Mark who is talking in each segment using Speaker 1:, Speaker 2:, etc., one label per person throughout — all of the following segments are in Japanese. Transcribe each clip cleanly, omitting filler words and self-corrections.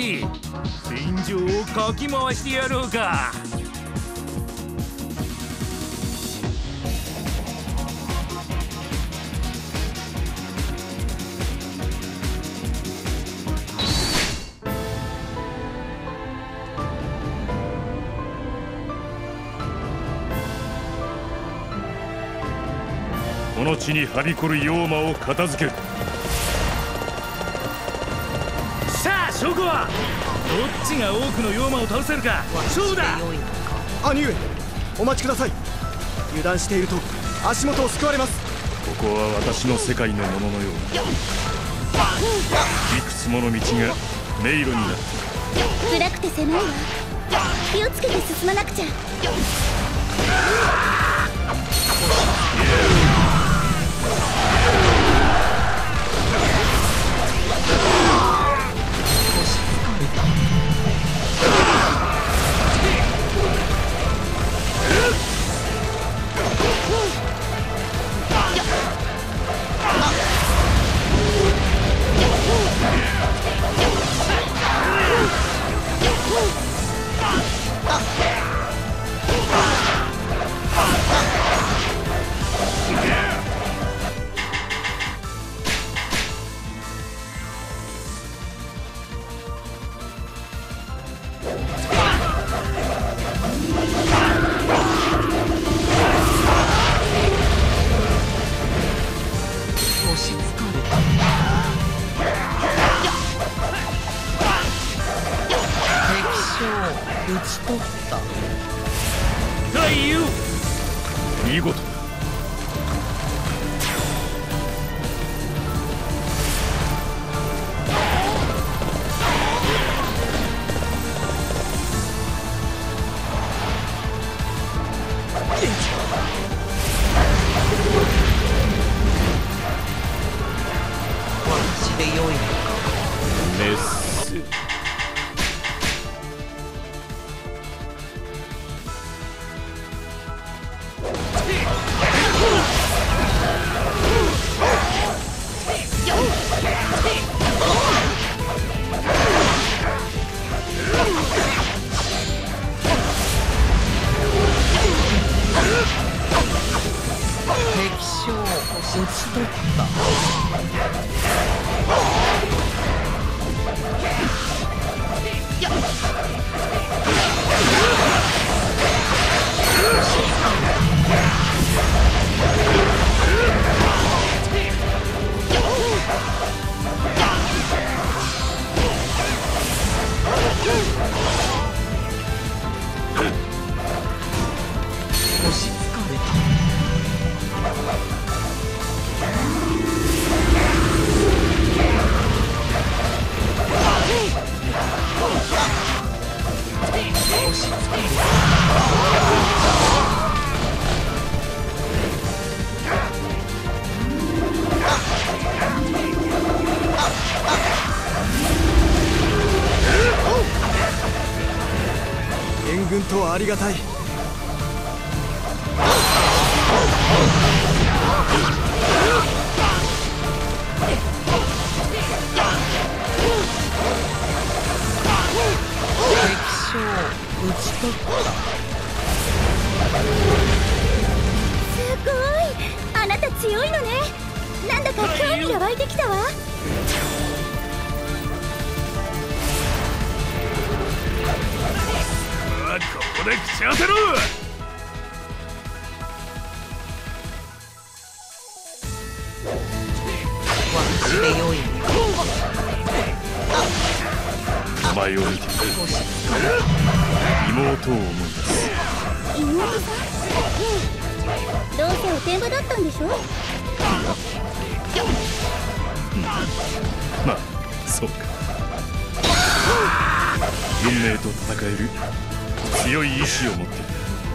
Speaker 1: て戦場をかき回してやろうか。
Speaker 2: この地にはびこる妖魔を片付ける。
Speaker 1: さあ証拠はどっちが多くの妖魔を倒せるか勝負だ。
Speaker 3: 兄上、お待ちください。油断していると足元を救われます。
Speaker 2: ここは私の世界のもののようだ。いくつもの道が迷路になっている。
Speaker 4: 暗くて狭いわ。気をつけて進まなくちゃ。
Speaker 5: 打ち取った。
Speaker 1: はいよ。
Speaker 2: 見事だ。
Speaker 5: 私で良いのか。
Speaker 2: メス
Speaker 5: 打ち取った。押しつかれた。
Speaker 3: 援軍とはありがたい。
Speaker 5: 打ち取った。
Speaker 4: すごい、あなた強いのね。なんだか興味が湧いてきたわ。
Speaker 1: ここで口当てろ。
Speaker 5: 私で良いのか。
Speaker 2: お前を見て妹を思い出す。
Speaker 4: 妹さん？どうせおてんばだったんでしょ？
Speaker 2: まあそうか。運命と戦える強い意志を持っている。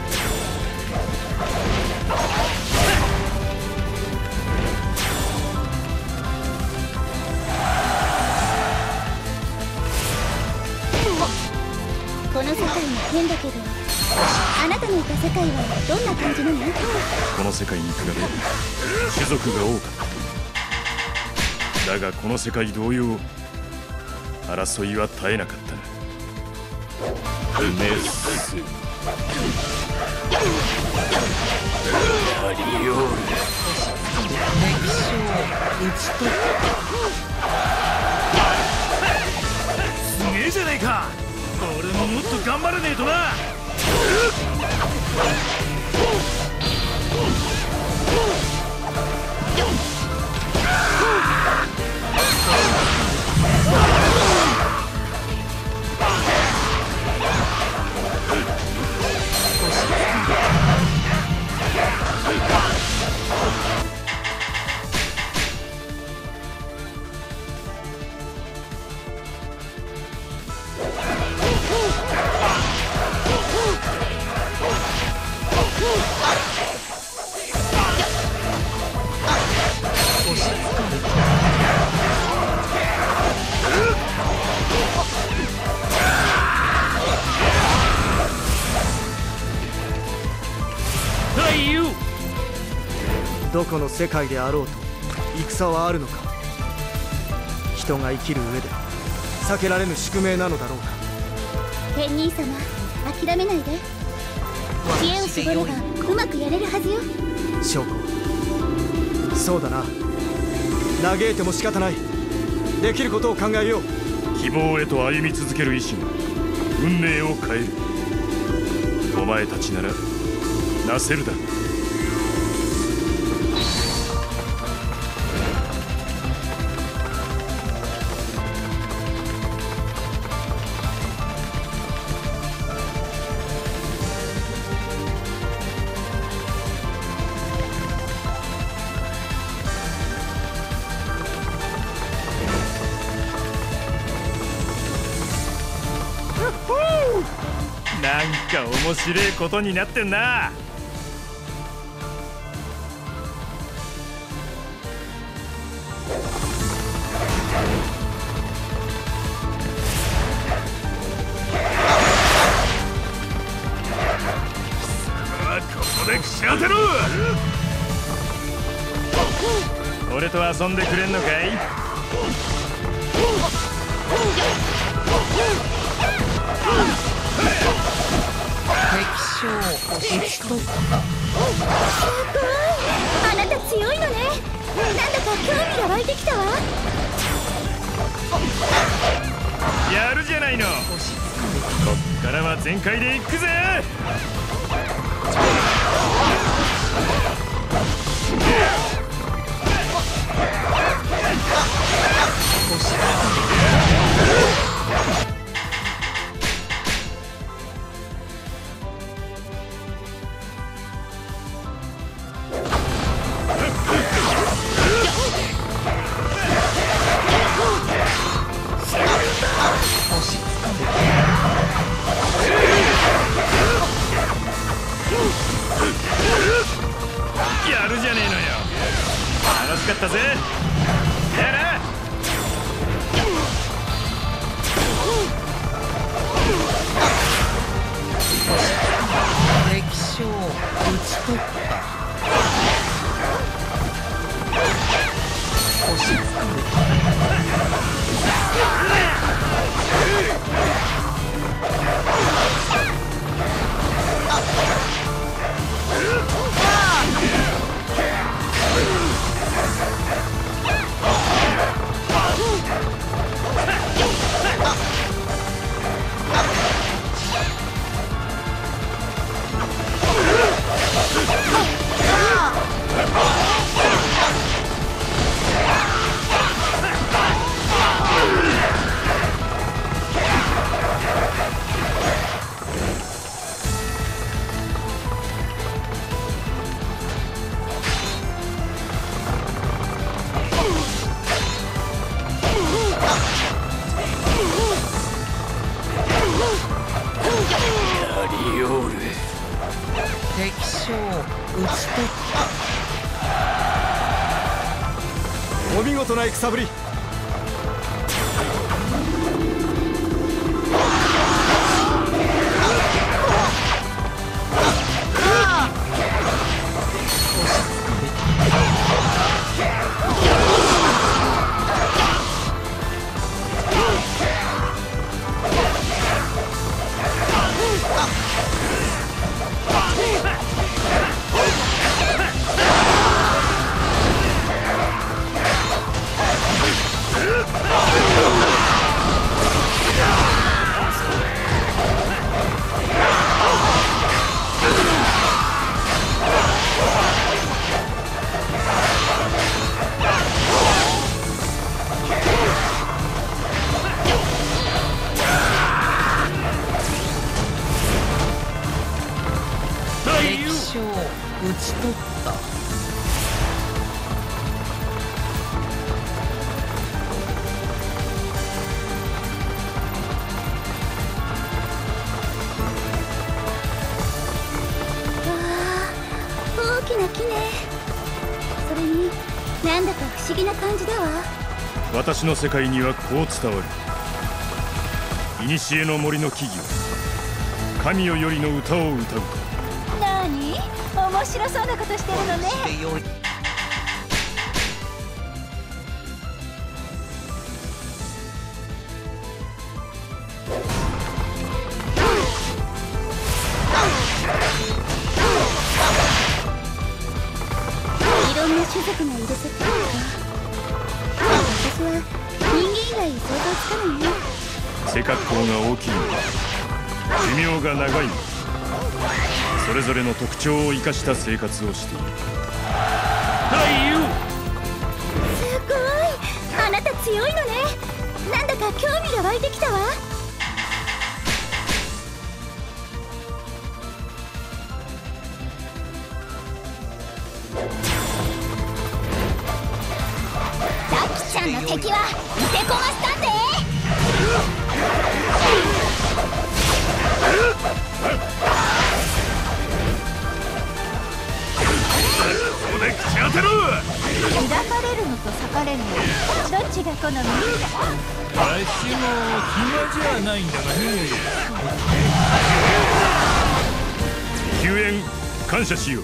Speaker 4: この世界も変だけど、あなたのいた世界はどんな感じなの？
Speaker 2: この世界に比べ種族が多かった。だがこの世界同様、 争いは絶えなかったな。メスラリオール。
Speaker 5: 敵将討ち取った
Speaker 1: すげえじゃねえか。俺ももっと頑張らねえとな。
Speaker 3: どこの世界であろうと戦はあるのか。人が生きる上で避けられぬ宿命なのだろうか。
Speaker 4: 天兄様、諦めないで。知恵を絞ればうまくやれるはずよ。
Speaker 3: 証拠、そうだな。嘆いても仕方ない。できることを考えよう。
Speaker 2: 希望へと歩み続ける意志が運命を変える。お前たちならなせるだろう。なんか面白いことになってんな。ここでくし当てろ。俺と遊んでくれんのかい。
Speaker 5: 敵将討ち取った。
Speaker 4: すごい、あなた強いのね。なんだか興味が湧いてきたわ。
Speaker 2: やるじゃないの。こっからは全開でいくぜ。やるじゃねえのよ。楽しかったぜ。やな。
Speaker 5: 敵将討ち取った。押しつかれた。敵将討ち取った。
Speaker 3: お見事な戦ぶり。
Speaker 5: 討ち取った。
Speaker 4: 大きな木ね。それになんだか不思議な感じだわ。
Speaker 2: 私の世界にはこう伝わる。古の森の木々は神よよりの歌を歌うと。
Speaker 4: なに面白そうなことしてるのね。
Speaker 5: でよい。
Speaker 4: いろんな種族がいる世界か。私は人間以外想像つかないね。
Speaker 2: 背格好が大きいのか寿命が長いのか、それぞれの特徴を生かした生活をしている。
Speaker 1: はいよ。
Speaker 4: すごい、あなた強いのね。なんだか興味が湧いてきたわ。ザキちゃんの敵は見てこましたんで。
Speaker 2: それ口当てろ。
Speaker 4: 開かれるのと裂かれるのどっちが好み？
Speaker 1: わしも暇じゃないんだがね。
Speaker 2: 救援感謝しよう。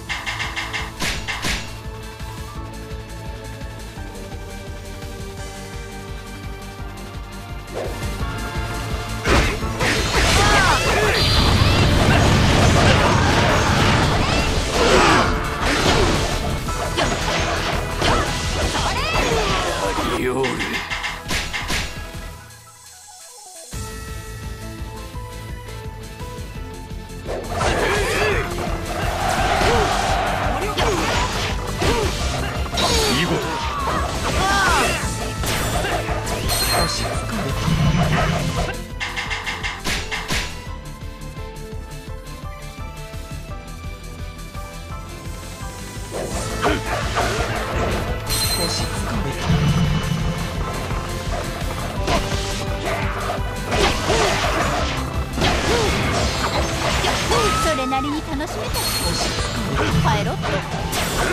Speaker 4: それなりに楽しめたし帰ろっと。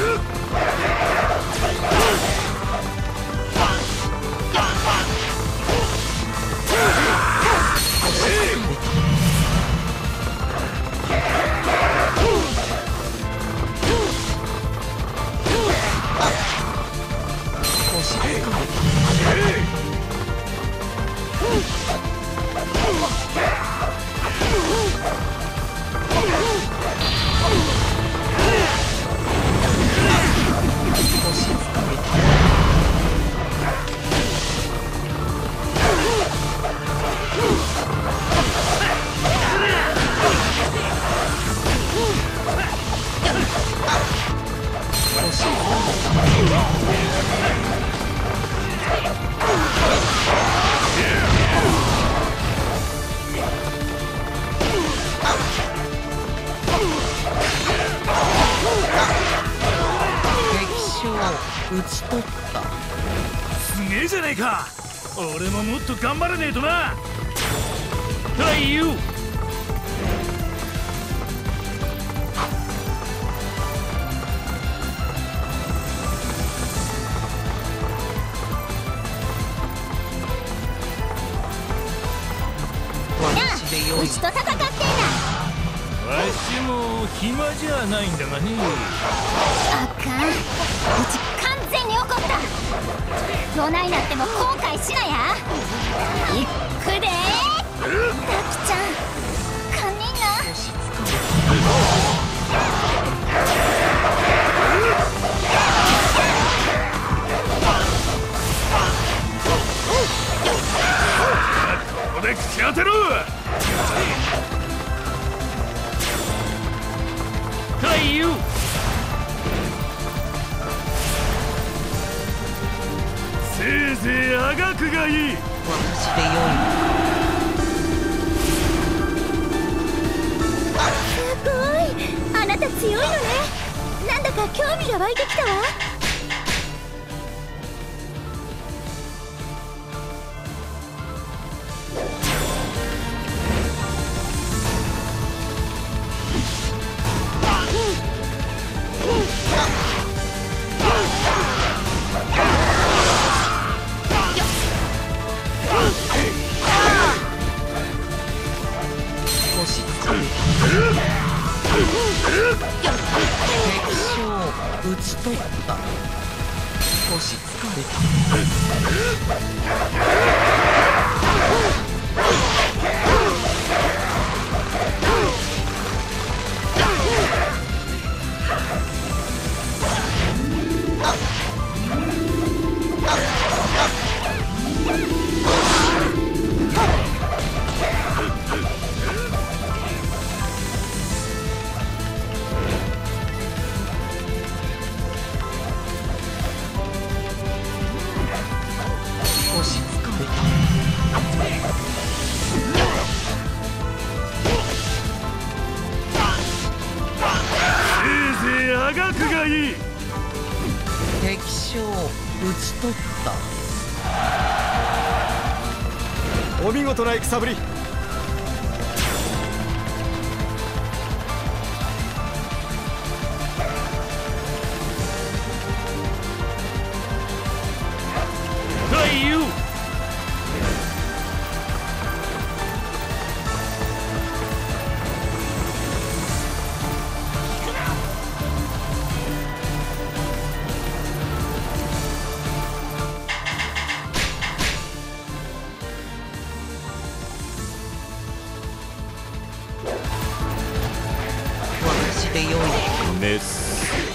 Speaker 5: 討ち取った。
Speaker 1: すげえじゃねえか。俺ももっと頑張らねえとな。はいよ。
Speaker 4: うちと戦ってんだ。
Speaker 1: わしも暇じゃないんだがね。
Speaker 4: あかん、うち完全に怒った。どないなっても後悔しなや。いくでー。タキちゃん堪忍な。
Speaker 2: ここで口当てろ。
Speaker 1: はいよ。
Speaker 2: せいぜいあがくがいい。
Speaker 5: 私でよい。
Speaker 4: すごい、あなた強いのね。 だか興味が湧いてきたわ。
Speaker 5: 打ち取った。少し疲れた。敵将討ち取った。
Speaker 3: お見事な戦ぶり。
Speaker 1: はいよ。
Speaker 5: 私でよい。
Speaker 2: メス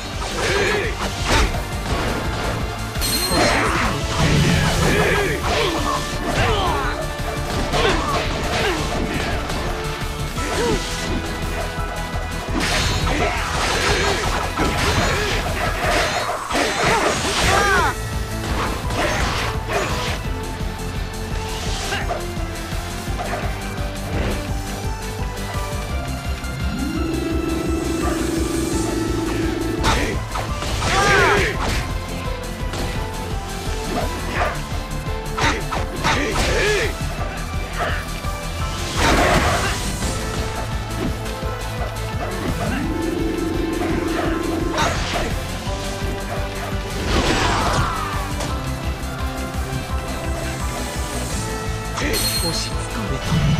Speaker 5: 少し疲れ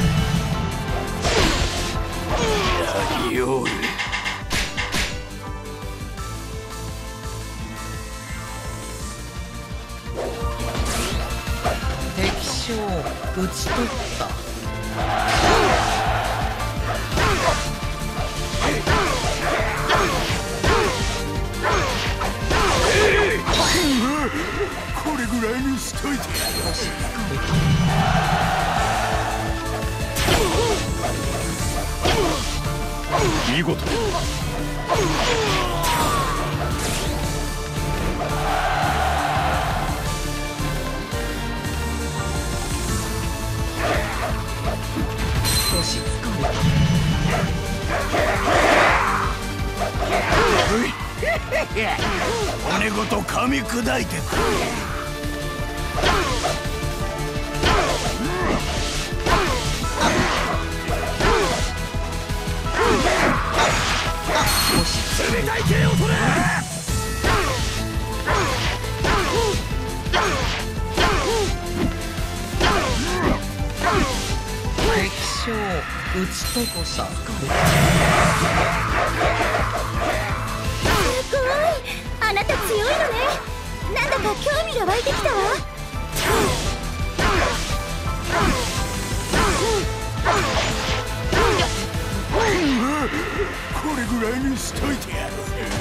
Speaker 5: た。
Speaker 1: やりよう。
Speaker 5: 敵将討ち取った。
Speaker 1: これぐらいにしといて。
Speaker 5: 少し疲れた。
Speaker 2: 見事。
Speaker 5: 少し疲れた。
Speaker 1: 骨ごと噛み砕いてくれ。冷たい剣を取れ。
Speaker 5: 敵将討ち取った。
Speaker 4: すごい。あなた強いのね。なんだか興味が湧いてきたわ。
Speaker 1: これぐらいにしといてやる。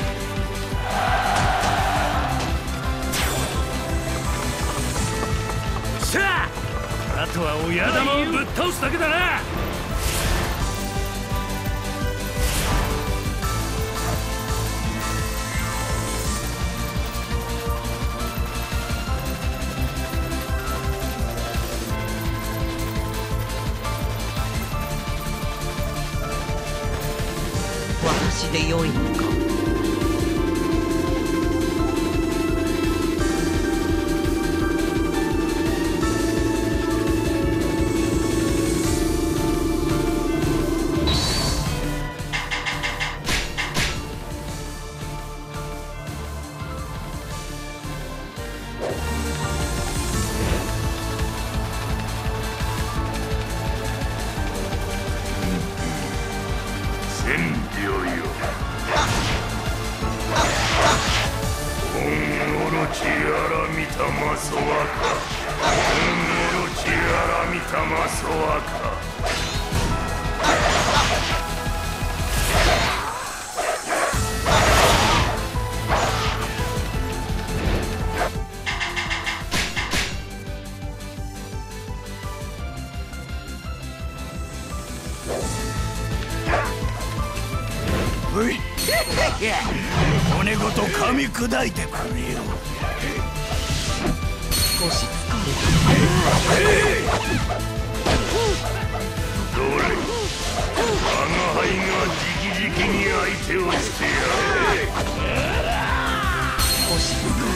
Speaker 1: さあ、あとは親玉をぶっ倒すだけだな。
Speaker 5: 私でよいのか。
Speaker 2: 千両よ。オロチアラミタマソワカ。オロチアラミタマソワカ。
Speaker 1: 骨ごと噛み砕いてくれよ。
Speaker 5: 少し疲れ
Speaker 2: どれ、我が輩が直々に相手をしてやる。
Speaker 5: 少し疲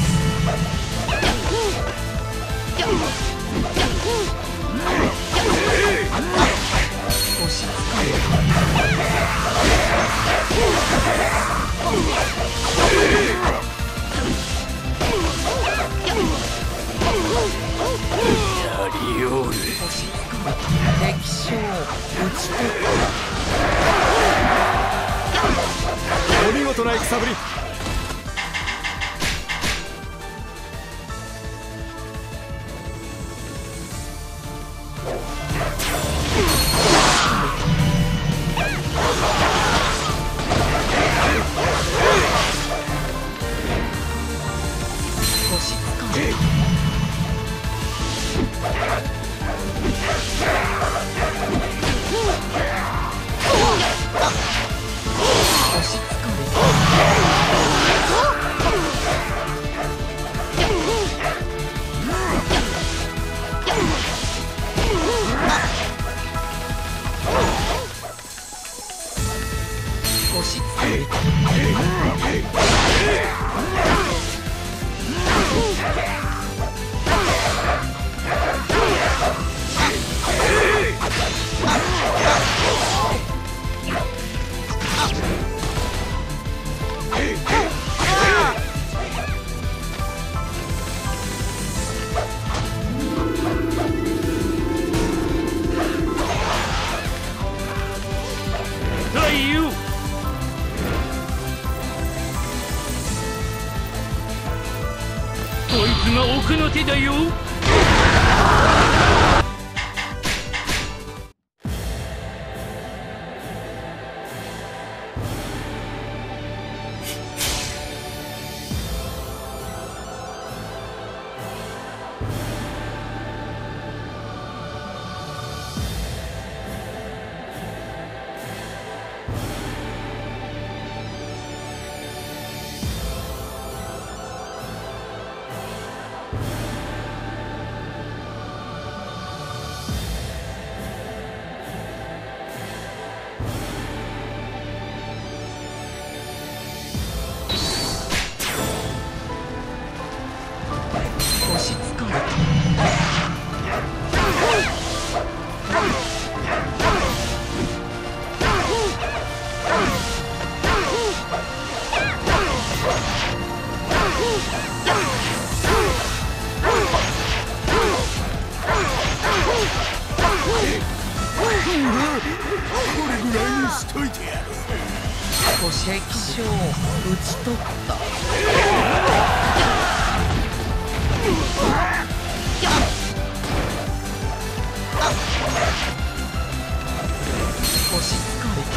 Speaker 1: やりおる。
Speaker 5: 敵将討ち取っ
Speaker 3: お見事な戦ぶり。
Speaker 1: こいつが奥の手だよ。
Speaker 5: 敵将討ち取った。少し疲れ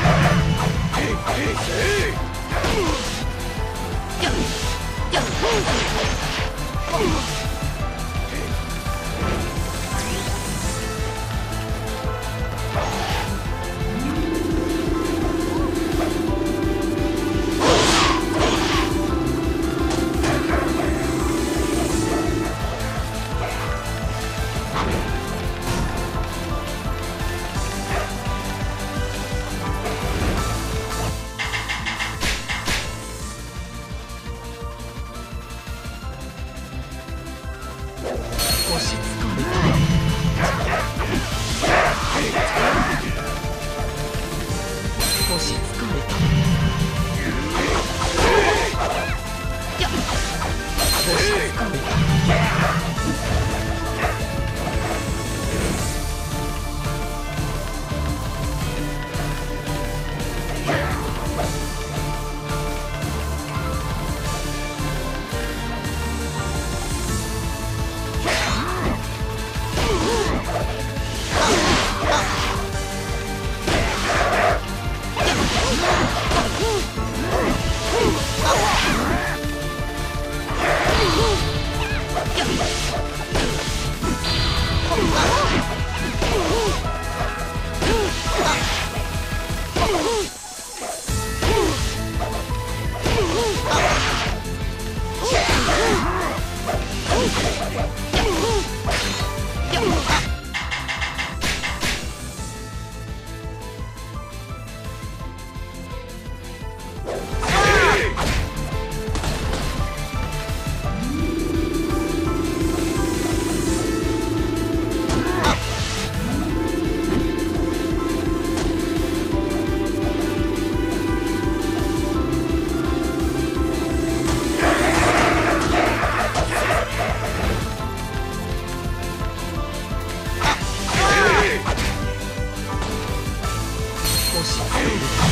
Speaker 5: 押し付ける。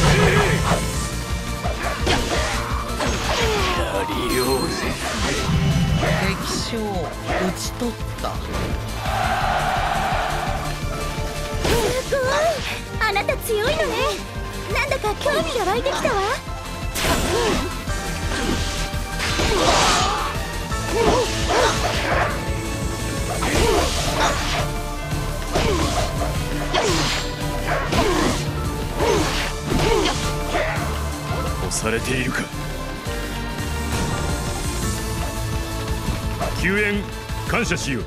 Speaker 2: やりようぜ。
Speaker 5: 敵将討ち取った。
Speaker 4: すごい、あなた強いのね。なんだか興味が湧いてきたわ。
Speaker 1: 押されているか。救援感謝しよう。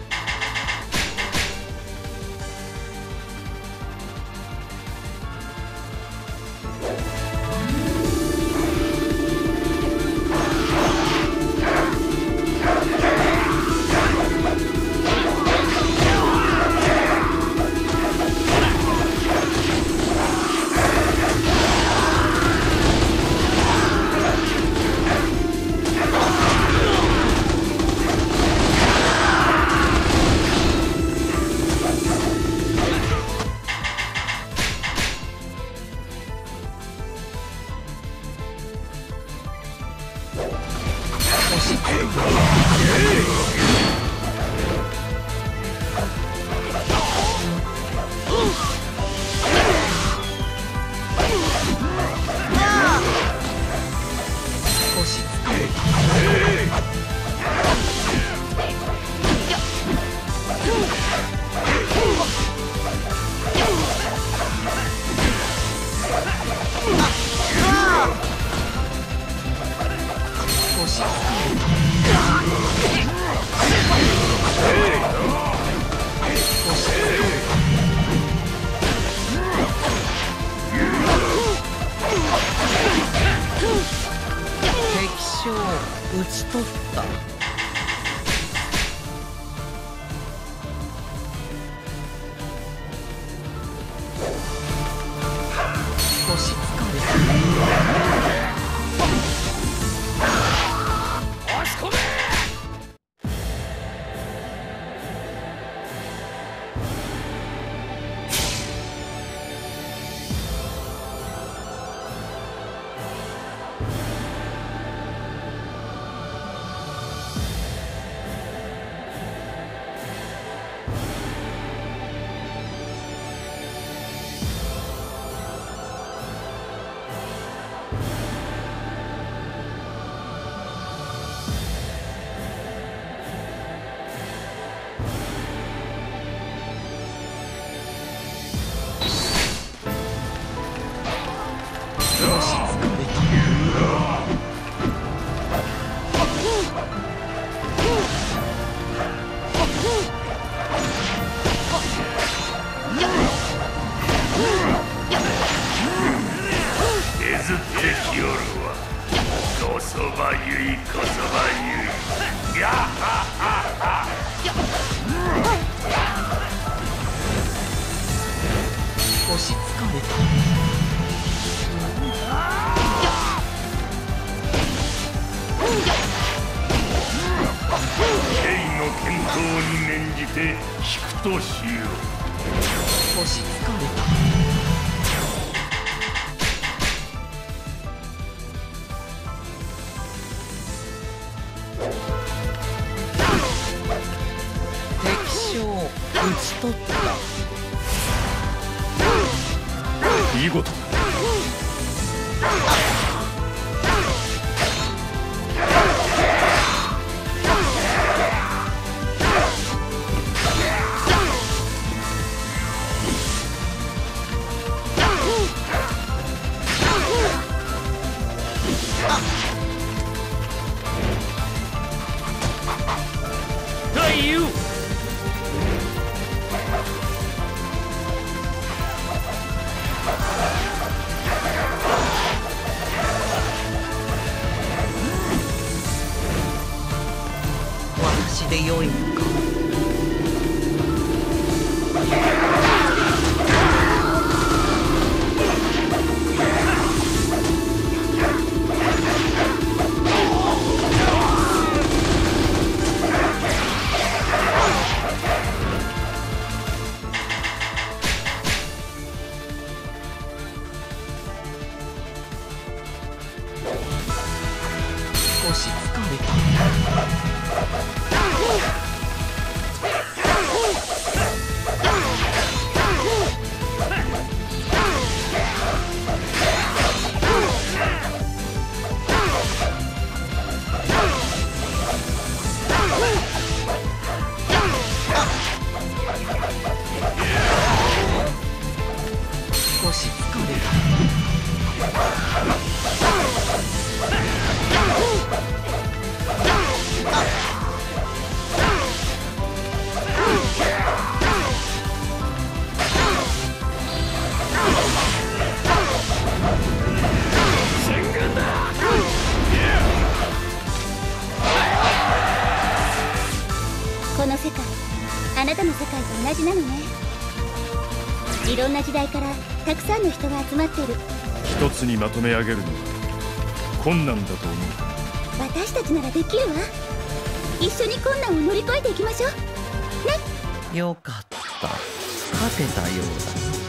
Speaker 5: 討ち取った。押しつかれた。
Speaker 2: 押し込め。削ってきよるわ。こそばゆいこそばゆい。やっはっはっは。
Speaker 5: 押しつかれた。
Speaker 2: 兵の健闘に免じて引くとしよう。
Speaker 5: 押しつかれた。敵将討ち取った。
Speaker 1: 見事だ。
Speaker 2: 太夫。
Speaker 5: 私でよいのか。 少し疲れた。少し疲れた。
Speaker 4: この世界、あなたの世界と同じなのね。いろんな時代からたくさんの人が集まってる。
Speaker 2: 一つにまとめ上げるのは困難だと思う。
Speaker 4: 私たちならできるわ。一緒に困難を乗り越えていきましょうね。
Speaker 5: よかった。勝てたようだ。